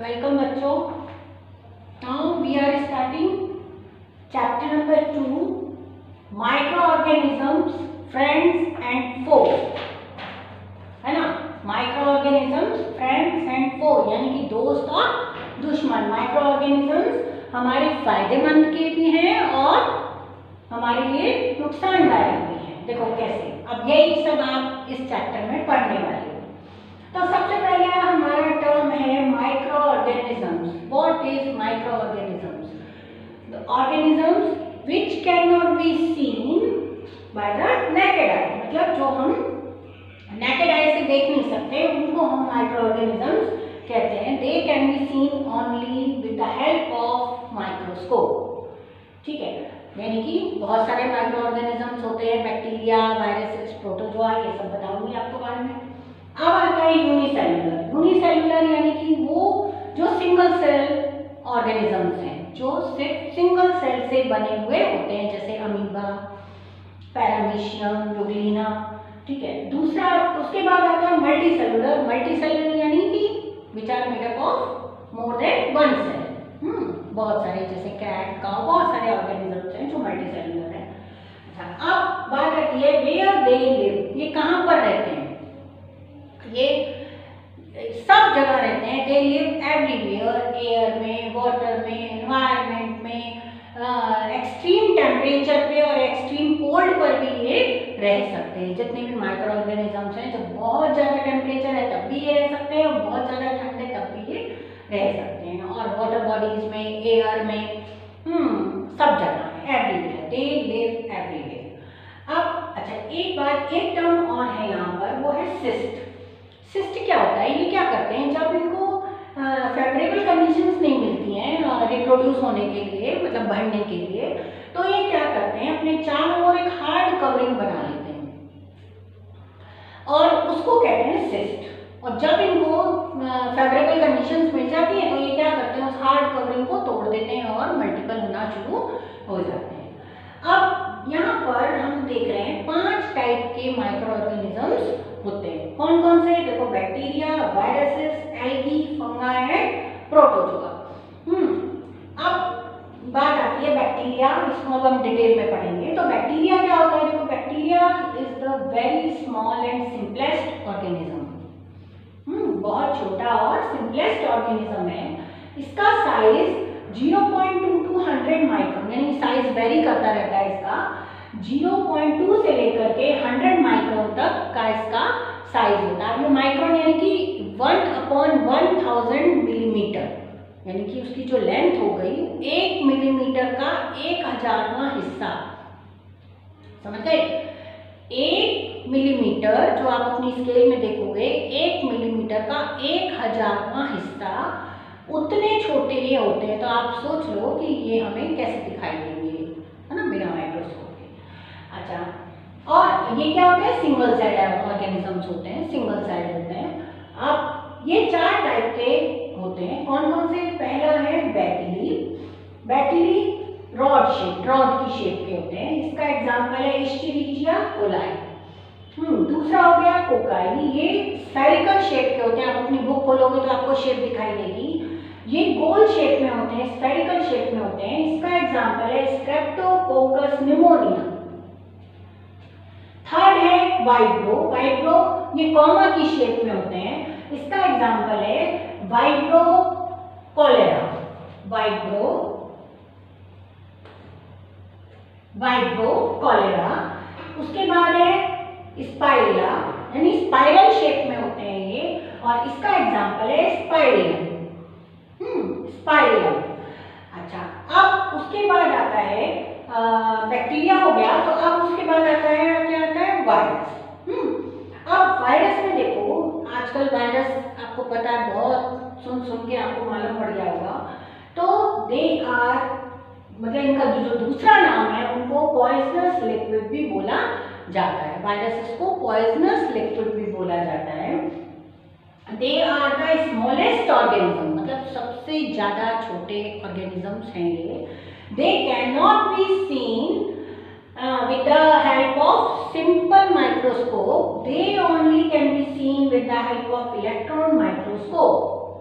Welcome बच्चों। Now we are starting chapter number 2 microorganisms friends and foe, है ना। Microorganisms friends and foe यानी कि दोस्त और दुश्मन। माइक्रो ऑर्गेनिजम्स हमारे फायदेमंद के भी हैं और हमारे लिए नुकसानदायक भी हैं। देखो कैसे, अब यही सब आप इस चैप्टर में पढ़ने वाले हो। तो सबसे पहले हमारा टर्म है microorganisms. What is microorganisms? The organisms which can not be seen by the naked eye, मतलब जो हम नेकेड आई से देख नहीं सकते उनको हम माइक्रो ऑर्गेनिजम्स कहते हैं। They can be seen only with the help of microscope. ठीक है, यानी कि बहुत सारे माइक्रो ऑर्गेनिजम्स होते हैं, बैक्टीरिया, वायरसेस, प्रोटोजोआ, ये सब बताऊंगी आपको बारे में। अब आता है यूनिसेलुलर। यूनिसेलुलर यानी कि वो जो सिंगल सेल ऑर्गेनिजम्स हैं, जो सिर्फ सिंगल सेल से बने हुए होते हैं, जैसे अमीबा, पैरामीशियम, यूग्लिना। ठीक है, दूसरा उसके बाद आता है मल्टीसेलुलर। मल्टीसेलुलर यानी कि which are made up of more than one cell. बहुत सारे, जैसे कैट, काऊ, बहुत सारे ऑर्गेनिजम्स हैं जो मल्टीसेलुलर हैं। अच्छा, अब बात आती है वेयर दे लिव, ये कहाँ पर रहते हैं? ये सब जगह रहते हैं। दे लिव एवरीवेयर, एयर में, वाटर में, एनवायरनमेंट में, एक्सट्रीम टेम्परेचर पे और एक्सट्रीम कोल्ड पर भी ये रह सकते हैं। जितने भी माइक्रो ऑर्गेनिजम्स हैं, जब बहुत ज़्यादा टेम्परेचर है तब भी ये रह सकते हैं और बहुत ज़्यादा ठंड है तब भी ये रह सकते हैं। और वाटर बॉडीज में, एयर में, सब जगह है, एवरीवेयर। दे लिव एवरीवेयर। अब अच्छा, एक बात, एक टर्म और है यहाँ पर, वो है सिस्ट। सिस्ट क्या होता है? ये क्या करते हैं जब इनको फेवरेबल कंडीशंस नहीं मिलती हैं रिप्रोड्यूस होने के लिए, मतलब बढ़ने के लिए, तो ये क्या करते हैं, अपने चारों ओर एक हार्ड कवरिंग बना लेते हैं और उसको कहते हैं सिस्ट। और जब इनको फेवरेबल कंडीशंस मिल जाती हैं तो ये क्या करते हैं, उस हार्ड कवरिंग को तोड़ देते हैं और मल्टीपल होना शुरू हो जाते हैं। अब यहाँ पर हम देख रहे हैं 5 टाइप के माइक्रो ऑर्गेनिजम्स होते हैं। कौन कौन से? देखो, bacteria, viruses, algae, fungi and protozoa. अब बात आती है बैक्टीरिया, इसको अब हम डिटेल में पढ़ेंगे। तो बैक्टीरिया क्या होता है? देखो, bacteria is the very small and simplest organism. बहुत छोटा और सिंपलेस्ट ऑर्गेनिज्म है। इसका साइज 0.2 to 100 माइक्रोन, यानी साइज वेरी करता रहता है इसका। 0.2 से लेकर के 100 माइक्रोन तक का इसका साइज होता है। ये माइक्रोन यानी कि 1/1000 मिलीमीटर, यानी कि उसकी जो लेंथ हो गई 1 मिलीमीटर का 1000वां हिस्सा। समझ गए? 1 मिलीमीटर जो आप अपनी स्केल में देखोगे, 1 मिलीमीटर का 1000वां हिस्सा, उतने छोटे ये होते हैं। तो आप सोच लो कि ये हमें कैसे दिखाई देंगे, है ना, बिना माइक्रोस्कोप के। अच्छा, और ये क्या होते हैं? सिंगल सेल ऑर्गेनिजम्स होते हैं, सिंगल सेल होते हैं। अब ये 4 टाइप के होते हैं। कौन कौन से? पहला है बैक्टीरी। बैक्टीरी रॉड शेप, रॉड की शेप के होते हैं। इसका एग्जांपल है एस्चेरिचिया कोलाई। दूसरा हो गया कोकाई। ये स्फेरिकल शेप के होते हैं। आप अपनी बुक खोलोगे तो आपको शेप दिखाई देगी। ये गोल शेप में होते हैं, स्फेरिकल शेप में होते हैं। इसका एग्जांपल है स्ट्रेप्टोकोकस निमोनिया। थर्ड है वाइब्रो। वाइब्रो ये कॉमा की शेप में होते हैं। इसका एग्जांपल है वाइब्रो कॉलेरा। Vibro cholera. उसके बाद है स्पाइरला, यानी स्पाइरल शेप में होते हैं ये, और इसका एग्जांपल है स्पाइरिलम। स्पाइरिलम। अच्छा, अब उसके बाद आता है बैक्टीरिया हो गया। तो अब उसके बाद आता है, क्या आता है? वायरस। अब वायरस में देखो, आजकल वायरस आपको पता है, बहुत सुन के आपको मालूम पड़ गया होगा। तो दे आर, मतलब इनका जो दूसरा नाम है, उनको पॉइजनस लिक्विड भी बोला जाता है। वायरसेस को पॉइजनस लिक्विड भी बोला जाता है। They are the smallest organism, मतलब सबसे ज्यादा छोटे ऑर्गेनिजम्स हैं ये। They can not be seen with the help of simple microscope. They only can be seen with the help of electron microscope.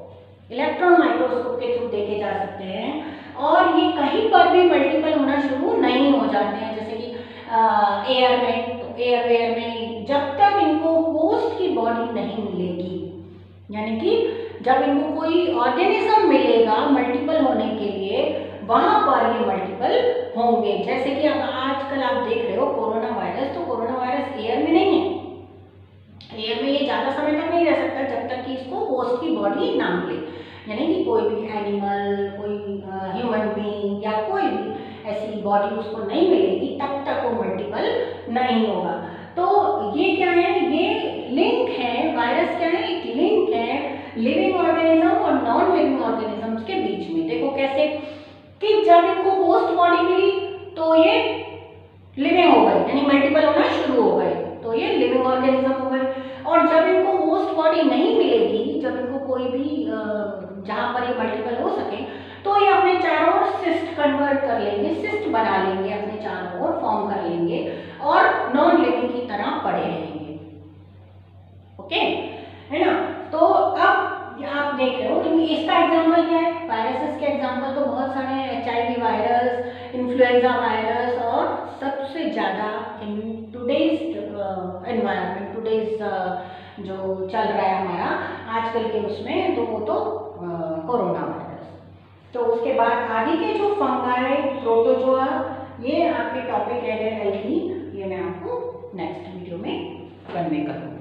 Electron microscope के थ्रू देखे जा सकते हैं और ये कहीं पर भी मल्टीपल होना शुरू नहीं हो जाते हैं, जैसे कि एयर में, तो एयरवेयर में जब तक इनको होस्ट की बॉडी नहीं मिलेगी, यानी कि जब इनको कोई ऑर्गेनिज्म मिलेगा मल्टीपल होने के लिए, वहां पर ये मल्टीपल होंगे। जैसे कि अब आजकल आप देख रहे हो कोरोना वायरस, तो कोरोना वायरस एयर में नहीं है, एयर में ये ज़्यादा समय तक नहीं रह सकता जब तक कि इसको होस्ट की बॉडी ना मिले, यानी कि कोई भी एनिमल, कोई ह्यूमन बीइंग या कोई भी ऐसी बॉडी उसको नहीं मिलेगी तब तक वो मल्टीपल नहीं होगा। तो ये क्या है, ये लिंक है, वायरस क्या है, एक लिंक है लिविंग ऑर्गेनिज्म और नॉन लिविंग ऑर्गेनिजम्स के बीच में। देखो कैसे कि जब इनको होस्ट बॉडी मिली तो ये लिविंग हो गए, यानी मल्टीपल होना शुरू हो गए, तो ये लिविंग ऑर्गेनिज्म हो गए। और जब इनको होस्ट बॉडी नहीं मिलेगी, जब इनको कोई भी जहां पर ये मल्टीपल हो सके, तो ये अपने चारों ओर सिस्ट कन्वर्ट कर लेंगे, सिस्ट बना लेंगे, अपने चारों ओर फॉर्म कर लेंगे और नॉन लिविंग की तरह पड़े रहेंगे। ओके, है ना। तो अब आप देख रहे हो इसका एग्जाम्पल क्या है, वायरसेस के एग्जाम्पल तो बहुत सारे हैं, HIV वायरस, इन्फ्लुएंजा वायरस, और सबसे ज़्यादा इन टुडेज एनवायरनमेंट, टुडेज जो चल रहा है हमारा आजकल के उसमें, तो वो तो कोरोना वायरस। तो उसके बाद आगे के जो फंगाई, प्रोटोजोआ, ये आपके टॉपिक रह गए हेल्थी, ये मैं आपको नेक्स्ट वीडियो में करने का